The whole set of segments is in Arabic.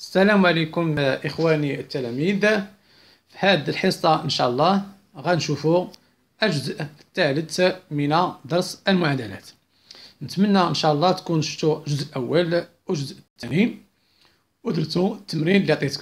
السلام عليكم إخواني التلاميذ. في هذه الحصة إن شاء الله غنشوفوا الجزء الثالث من درس المعادلات. نتمنى إن شاء الله تكون شفتوا الجزء الأول والجزء الثاني ودرتوا التمرين اللي عطيتكم.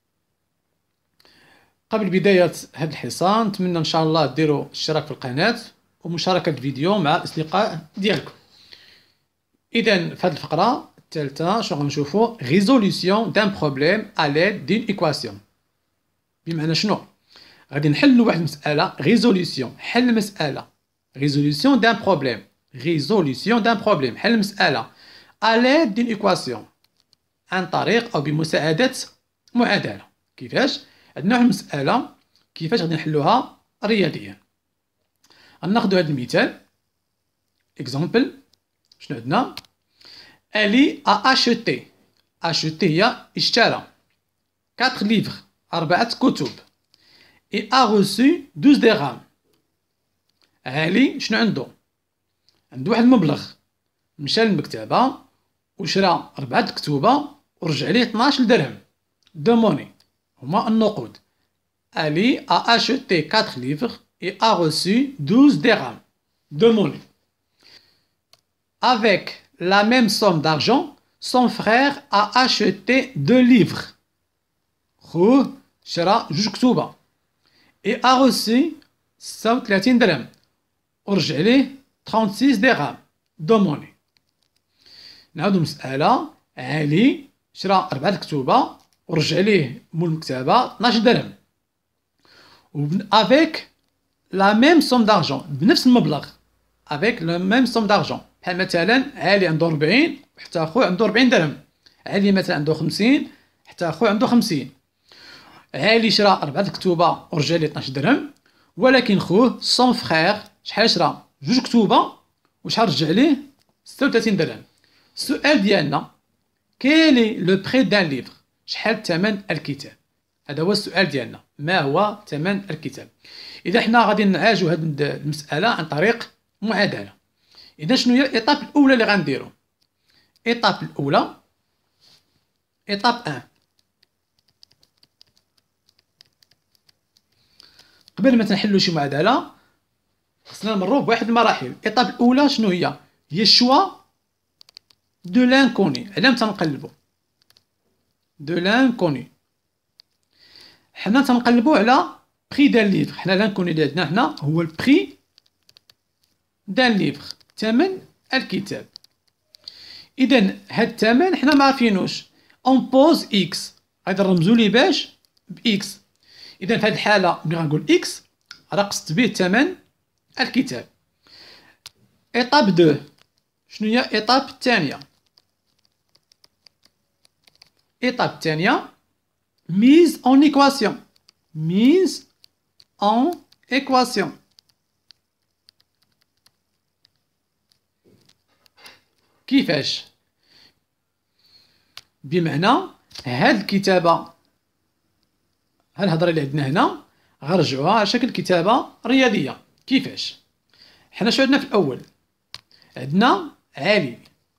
قبل بداية هذه الحصة نتمنى إن شاء الله ديروا اشتراك في القناة ومشاركة الفيديو مع الأصدقاء ديالكم. إذن في هذه الفقرة الثالثة شنو غنشوفوا ريزوليسيون دان بروبليم à l'aide d'une équation. بمعنى شنو؟ غادي نحلوا واحد المسألة ريزوليسيون، حل مسألة ريزوليسيون دان بروبليم، ريزوليسيون دان بروبليم، حل مسألة à l'aide d'une équation عن طريق أو بمساعدة معادلة. كيفاش؟ عندنا واحد المسألة كيفاش غادي نحلوها رياضيا. غناخدو هذا المثال اكزامبل. شنو عندنا؟ Ali a acheté هي اشترى 4 livres 4 كتب et a reçu 12 درهم. علي شنو عنده واحد المبلغ، مشى للمكتبة وشرى 4 كتب ورجع ليه 12 درهم دو موني هما النقود. Ali a acheté 4 livres et a reçu 12 درهم de monnaie. Avec la même somme d'argent, son frère a acheté 2 livres. خوه شرى 2 كتب et a reçu 36 درهم ورجع ليه 36 درهم de monnaie. نعاودو المسألة. علي شرى 4 كتب ورجع ليه مول المكتبة 12 درهم. avec la même somme d'argent، بنفس المبلغ. avec la même somme d'argent. بحال مثلا علي عنده 40 وحتى خوه عنده 40 درهم. علي مثلا عنده 50 حتى خوه عنده 50. علي شرى 4 كتب ورجع ليه 12 درهم، ولكن خوه سون فخير شحال شرى 2 كتب وشحال رجع ليه 36 درهم. السؤال ديالنا كيلي لو بري دان ليفر، شحال ثمن الكتاب؟ هذا هو السؤال ديالنا، ما هو ثمن الكتاب؟ اذا حنا غادي نعالجوا هذه المسألة عن طريق معادلة. إذا شنو هي الإيطاب الأولى اللي غنديرو؟ الإيطاب الأولى إيطاب 1. قبل ما تنحلو شي معادلة خصنا نمرو بواحد المراحل. الإيطاب الأولى شنو هي؟ هي الشوا دو لانكوني، علام تنقلبو دو لانكوني. حنا تنقلبو على بري دان ليفر. حنا لانكوني اللي عندنا حنا هو البري دان ليفر، ثمن الكتاب. إذا هاد الثمن حنا ما عارفينوش، اون بوز اكس، غادي نرمزو ليه باش باكس. إذا في هاد الحالة ملي غنقول اكس راه قصدت به ثمن الكتاب. إيطاب 2 شنو هي إيطاب الثانية؟ إيطاب الثانية ميز اون إيكواسيون، ميز اون إيكواسيون. كيفاش؟ بمعنى هاد الكتابة، هاد الهضرة اللي عندنا هنا غنرجعوها على شكل كتابة رياضية. كيفاش؟ حنا شنو عندنا في الأول؟ عندنا علي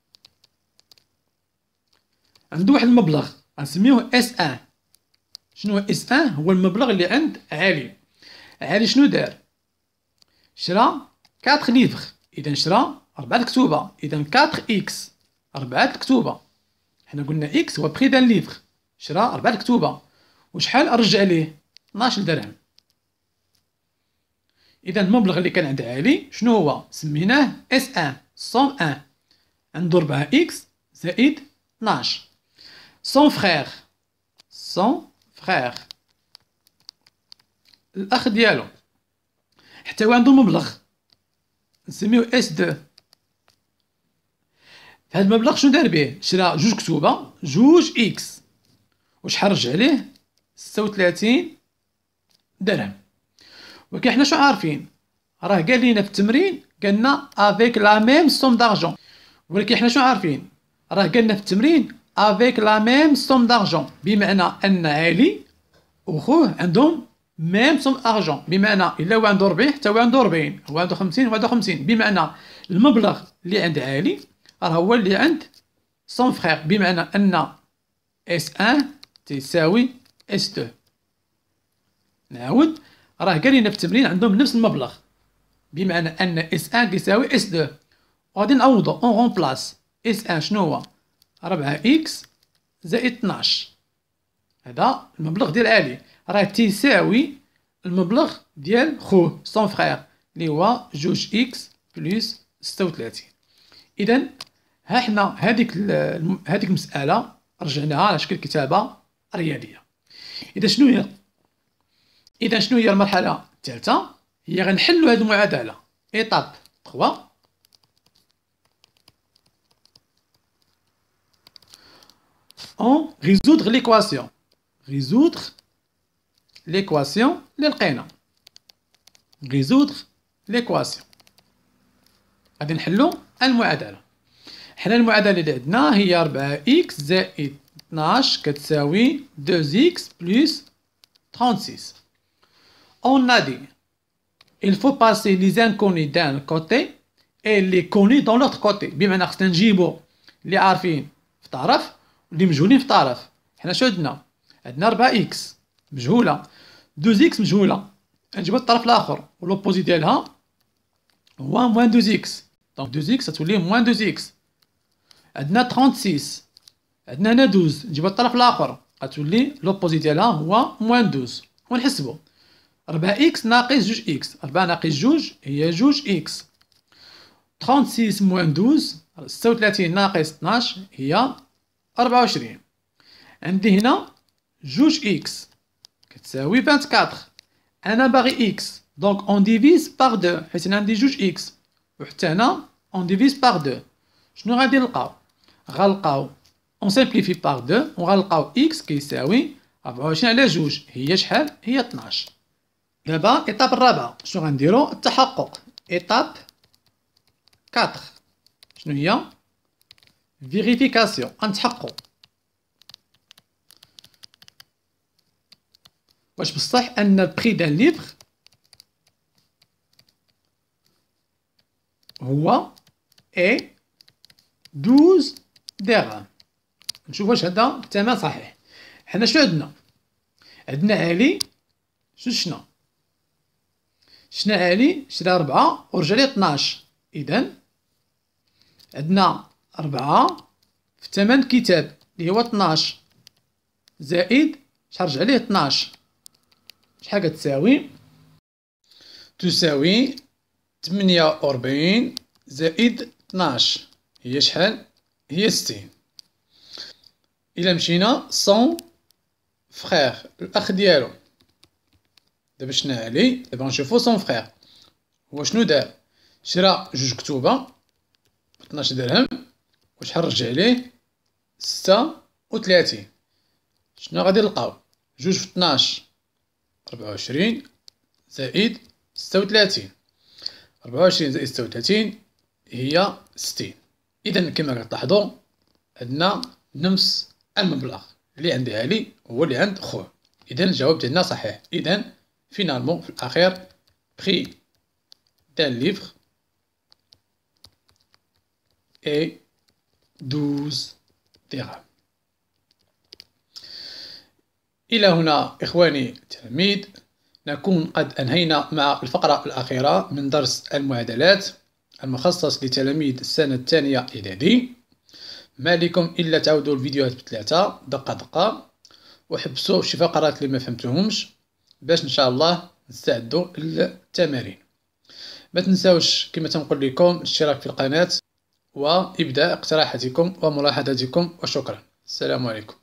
عنده واحد المبلغ غنسميوه اس ان. شنو هو اس ان؟ هو المبلغ اللي عند علي. علي شنو دار؟ شرى 4 ليفر، إذا شرى 4 كتب، إذا 4 إكس 4 كتب. حنا قلنا إكس هو بري دان ليفر، شرى 4 كتب وشحال رجع ليه 12 درهم. إذا المبلغ اللي كان عند علي شنو هو؟ سميناه اس ان، سوم ان، عنده 4 إكس زائد 12. سون فخير، سون فخير الأخ ديالو، حتى هو عنده مبلغ نسميوه اس 2. هاد المبلغ شنو دار به؟ شرا 2 كتب 2 اكس وشحال رجع ليه 36 درهم. ولكن حنا شنو عارفين؟ راه قال لينا في التمرين قالنا افيك لا ميم سوم دارجون، ولكن حنا شنو عارفين؟ راه قالنا في التمرين افيك لا ميم سوم دارجون، بمعنى ان علي وخوه عندهم ميم سوم ارجون، بمعنى الا هو عنده 40 حتى هو عنده 40، هو عنده 50 هو عنده 50، بمعنى المبلغ اللي عند علي راه هو اللي عند سون فخير، بمعنى ان S1 تساوي S2. نعاود، راه قال لنا في التمرين عندهم نفس المبلغ، بمعنى أن S1 كيساوي S2. وغادي نعوضو اون غومبلاس. S1 شنو هو؟ 4x زائد 12. هذا المبلغ ديال علي، راه تيساوي المبلغ ديال خوه سون فخير اللي هو 2x بلس 36. إذا ها حنا هذيك المسألة رجعناها على شكل كتابة رياضية. إذا شنو هي المرحلة الثالثة؟ هي غنحلو هذه المعادلة. إيطاب 3. On résoudre l'équation. Résoudre l'équation اللي لقينا. résoudre l'équation. غادي نحلو المعادلة. حنا المعادلة اللي عندنا هي 4x زائد 12 كتساوي 2x plus 36. On a dit il faut passer les inconnus d'un côté et les connus dans l'autre côté. بمعنى خصنا نجيبو اللي عارفين في طرف واللي مجهولين في طرف. حنا شنو عندنا 4x مجهولة، 2x مجهولة، نجيبو الطرف الآخر والأوبوزي ديالها هو موان 2x. دونك 2x غتولي موان 2x. عندنا 36، عندنا هنا 12، نجيبو الطرف الآخر غتولي لوبوزي ديالها هو موان 12. ونحسبو 4x ناقص 2x، 4 ناقص 2 هي 2x. 36 موان 12، 36 ناقص 12 هي 24. عندي هنا 2x كتساوي 24. أنا باغي x، دونك اون ديفيز باغ 2 حيت أنا عندي 2x، وحتى هنا اون ديفيز باغ 2. شنو غادي نلقاو؟ غنلقاو اون سامبليفي باغ 2 وغنلقاو x كيساوي 24 على 2 هي شحال؟ هي 12. دابا إيطاب الرابعة شنو غنديرو؟ التحقق. إيطاب 4 شنو هي؟ فيريفيكاسيون. غنتحققو واش بصح أن البري دان ليفغ هو 12 درهم. نشوف واش هذا الثمن صحيح. حنا شنو عندنا علي شفنا علي شرا 4 ورجع ليه 12. إذا عندنا 4 في ثمن كتاب اللي هو 12 زائد شحال رجع ليه 12. شحال كتساوي؟ تساوي 48 زائد 12 هي شحال؟ هي 60. إلا مشينا سون فخير الأخ ديالو، دابا شنا علي، دابا نشوفو سون فخير هو شنو دار. شرا 2 كتوبة ب 12 درهم وشحال رجع ليه؟ 36. شنو غادي نلقاو؟ 2 في 12 24 زائد 36. 24 زائد 36 هي 60. إذا كما كتلاحظوا عندنا نفس المبلغ اللي عند علي هو اللي عند خوه. إذا الجواب ديالنا صحيح. إذا فينالمون في الأخير بري دان ليفغ اي 12 درهم. إلى هنا إخواني التلاميذ نكون قد أنهينا مع الفقرة الأخيرة من درس المعادلات المخصص لتلاميذ السنة الثانية إعدادي. ما لكم إلا تعودوا الفيديوهات بثلاثة دقة وحبسوا شي فقرات اللي ما فهمتوهمش باش إن شاء الله نستعدوا للتمارين. ما تنساوش كما تنقول لكم الاشتراك في القناة وإبداء اقتراحاتكم وملاحظاتكم، وشكرا. السلام عليكم.